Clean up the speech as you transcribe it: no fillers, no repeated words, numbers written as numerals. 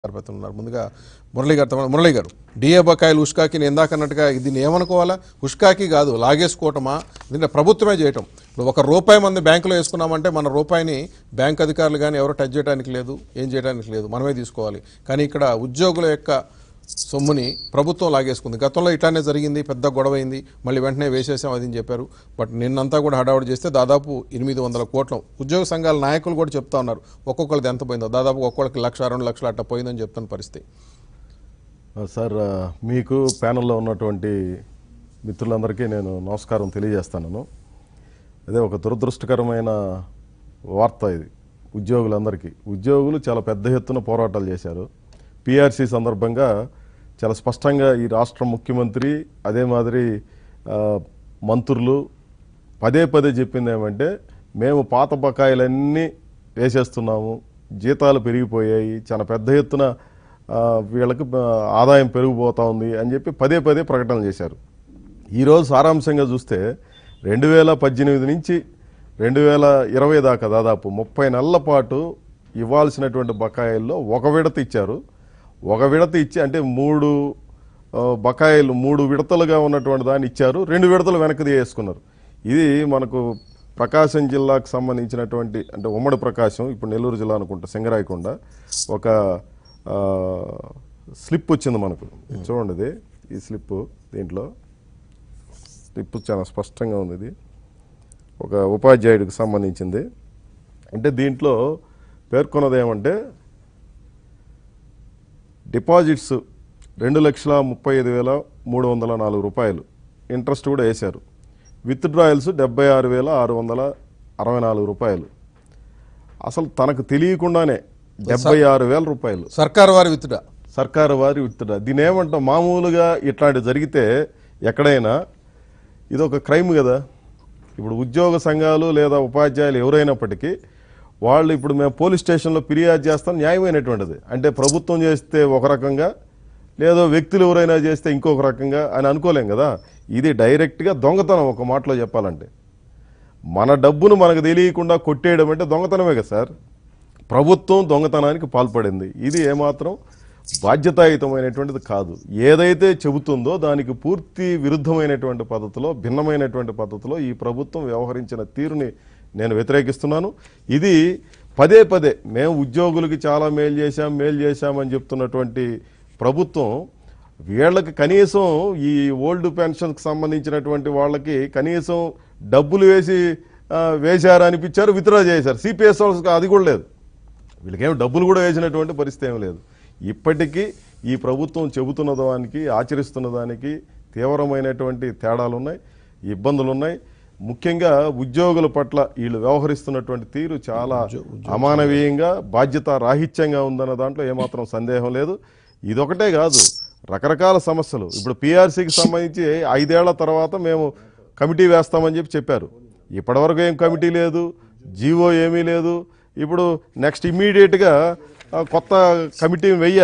ముందుగా మురళి గారు డిఏ బకాయిలు ఉష్కాకి ఇందాకన్నట్టుగా దీన్ని ఏమనుకోవాలా? ఉష్కాకి కాదు, లాగేసుకోవటమా? దీన్ని ప్రభుత్వమే చేయటం. ఇప్పుడు ₹1 మంది బ్యాంకులో వేసుకున్నామంటే మన రూపాయిని బ్యాంక్ అధికారులు కానీ ఎవరు టచ్ చేయడానికి లేదు, ఏం చేయడానికి లేదు, మనమే తీసుకోవాలి. కానీ ఇక్కడ ఉద్యోగుల యొక్క సొమ్ముని ప్రభుత్వం లాగేసుకుంది. గతంలో ఇట్లానే జరిగింది, పెద్ద గొడవ అయింది, మళ్ళీ వెంటనే వేసేసాం అది అని చెప్పారు. బట్ నిన్నంతా కూడా హడావుడి చేస్తే దాదాపు 800 కోట్ల ఉద్యోగ సంఘాల నాయకులు కూడా చెప్తా ఉన్నారు ఒక్కొక్కరిది ఎంత పోయిందో. దాదాపు ఒక్కొక్కరికి 1,00,000, 2 లక్షలు అట్లా పోయిందని చెప్తున్న పరిస్థితి. సార్, మీకు ప్యానెల్లో ఉన్నటువంటి మిత్రులందరికీ నేను నమస్కారం తెలియజేస్తాను. అదే ఒక దురదృష్టకరమైన వార్త ఇది ఉద్యోగులందరికీ. ఉద్యోగులు చాలా పెద్ద ఎత్తున పోరాటాలు చేశారు. పిఆర్సీ సందర్భంగా చాలా స్పష్టంగా ఈ రాష్ట్ర ముఖ్యమంత్రి అదే మాదిరి మంత్రులు పదే చెప్పింది ఏమంటే, మేము పాత బకాయిలన్నీ వేసేస్తున్నాము, జీతాలు పెరిగిపోయాయి, చాలా పెద్ద ఎత్తున వీళ్ళకి ఆదాయం పెరిగిపోతూ ఉంది అని చెప్పి పదే ప్రకటనలు చేశారు. ఈరోజు సారాంశంగా చూస్తే 2018 నుంచి 2020 దాకా దాదాపు 30 నెలల పాటు ఇవ్వాల్సినటువంటి బకాయిల్లో ఒక విడత ఇచ్చారు. ఒక విడత ఇచ్చి అంటే 3 బకాయిలు 3 విడతలుగా ఉన్నటువంటి దాన్ని ఇచ్చారు, 2 విడతలు వెనక్కి తీసుకున్నారు. ఇది మనకు ప్రకాశం జిల్లాకు సంబంధించినటువంటి అంటే ఉమ్మడి ప్రకాశం, ఇప్పుడు నెల్లూరు జిల్లా అనుకుంటా, సింగరాయకొండ ఒక స్లిప్ వచ్చింది మనకు. చూడండి, ఇది ఈ స్లిప్, దీంట్లో స్లిప్ చాలా స్పష్టంగా ఉంది. ఇది ఒక ఉపాధ్యాయుడికి సంబంధించింది. అంటే దీంట్లో పేర్కొన్నది ఏమంటే, డిపాజిట్స్ 2,35,304 రూపాయలు, ఇంట్రెస్ట్ కూడా వేశారు. విత్డ్రాయల్స్ 76,664 రూపాయలు. అసలు తనకు తెలియకుండానే 76,000 రూపాయలు సర్కారు వారి విత్డ్రా. దీని ఏమంటాం, మామూలుగా ఇట్లాంటి జరిగితే ఎక్కడైనా ఇది ఒక క్రైమ్ కదా. ఇప్పుడు ఉద్యోగ సంఘాలు లేదా ఉపాధ్యాయులు ఎవరైనప్పటికీ వాళ్ళు ఇప్పుడు మేము పోలీస్ స్టేషన్లో ఫిర్యాదు చేస్తాం, న్యాయమైనటువంటిది. అంటే ప్రభుత్వం చేస్తే ఒక రకంగా, లేదో వ్యక్తులు ఎవరైనా చేస్తే ఇంకొక రకంగా అని అనుకోలేం కదా. ఇది డైరెక్ట్గా దొంగతనం. ఒక మాటలో చెప్పాలంటే మన డబ్బును మనకు తెలియకుండా కొట్టేయడం అంటే దొంగతనమే కదా సార్. ప్రభుత్వం దొంగతనానికి పాల్పడింది. ఇది ఏమాత్రం బాధ్యతాయుతమైనటువంటిది కాదు. ఏదైతే చెబుతుందో దానికి పూర్తి విరుద్ధమైనటువంటి పద్ధతిలో, భిన్నమైనటువంటి పద్ధతిలో ఈ ప్రభుత్వం వ్యవహరించిన తీరుని నేను వ్యతిరేకిస్తున్నాను. ఇది పదే మేము ఉద్యోగులకి చాలా మేలు చేశామని చెప్తున్నటువంటి ప్రభుత్వం వీళ్ళకి కనీసం ఈ ఓల్డ్ పెన్షన్కి సంబంధించినటువంటి వాళ్ళకి కనీసం డబ్బులు వేశారు అనిపించారు, విత్డ్రా చేశారు. సిపిఎస్ వాళ్ళకి అది కూడా లేదు. వీళ్ళకేమో డబ్బులు కూడా వేసినటువంటి పరిస్థితి ఏమి లేదు. ఇప్పటికీ ఈ ప్రభుత్వం చెబుతున్న దానికి, ఆచరిస్తున్న దానికి తీవ్రమైనటువంటి తేడాలు ఉన్నాయి, ఇబ్బందులు ఉన్నాయి. ముఖ్యంగా ఉద్యోగుల పట్ల వీళ్ళు వ్యవహరిస్తున్నటువంటి తీరు చాలా అమానవీయంగా, బాధ్యత రాహిత్యంగా ఉందన్న దాంట్లో ఏమాత్రం సందేహం లేదు. ఇదొకటే కాదు, రకరకాల సమస్యలు. ఇప్పుడు పిఆర్సీకి సంబంధించి 5 ఏళ్ల తర్వాత మేము కమిటీ వేస్తామని చెప్పారు. ఇప్పటివరకు ఏం కమిటీ లేదు, జీవో ఏమీ లేదు. ఇప్పుడు నెక్స్ట్ ఇమ్మీడియట్గా కొత్త కమిటీ వెయ్యాలి.